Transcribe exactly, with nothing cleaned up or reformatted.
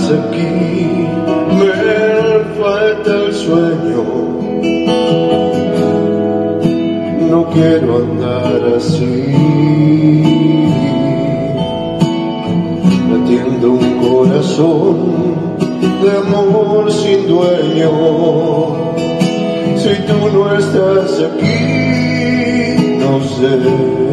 aquí, me falta el sueño. No quiero andar así, latiendo un corazón de amor sin dueño. Si tú no estás aquí, no sé